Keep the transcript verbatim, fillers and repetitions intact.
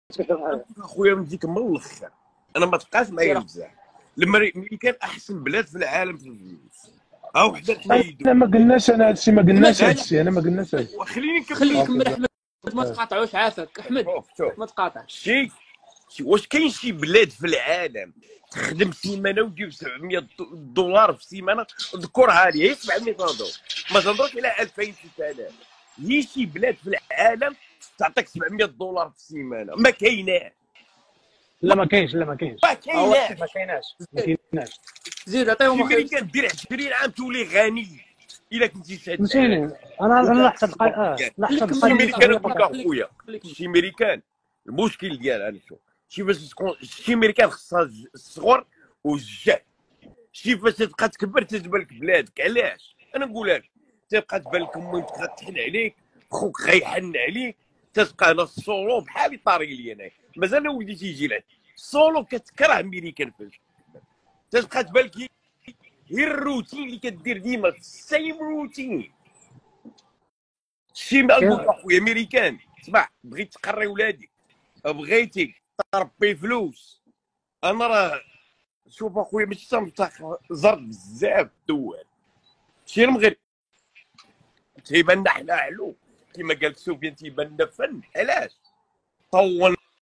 اخويا نديك من الاخر، انا ما تبقاش معايا بزاف. الامريكان احسن بلاد في العالم في الفلوس، ها وحده تميدو. انا ما قلناش، انا هادشي ما قلناش هادشي، انا ما قلناش هادشي. وخليني نكمل. خليه يكمل احمد، ما تقاطعوش عافاك احمد، ما تقاطعش. شي واش كاين شي بلاد في العالم تخدم سيمانه وتجيب سبعمية دولار في سيمانه؟ ذكرها لي، هي سبعمية دولار، ما تهضرش على ألفين ستة آلاف. هي شي بلاد في العالم تعطيك سبعمية دولار في السيمانه؟ ما كايناش. لا ما كاينش، لا ما كاينش، ما كايناش، ما كايناش، ما كايناش. زيد عطيهم الامريكان دير عشرين عام تولي غني الا كنتي شاد. فهمتيني، انا انا لاحظت القضيه، اه لاحظت شي امريكان القضيه. نقول لك اخويا، شي امريكان المشكل ديال انا شوف، شي باش تكون شي امريكان خصها الصغر والجهل. شي فاش تبقى تكبر تتبان لك بلادك. علاش؟ انا نقولها لك، تبقى تبان لك امك غتحن عليك، خوك غيحن عليك، تبقى هنا السولو بحال طاري لي انا مازال ولدي تيجي لعند السولو. كتكره امريكان فاش تبقى تبان لك هي الروتين اللي كدير ديما السيم روتين. شي ما نقول اخويا امريكان، اسمع، بغيت تقري ولادك، بغيتي تربي فلوس، انا راه شوف اخويا ماشي تنفتح زرد بزاف الدول، ماشي المغرب تيبان لنا حنا علو كيما قال سفيان، تيبان لنا فن. علاش؟ طولنا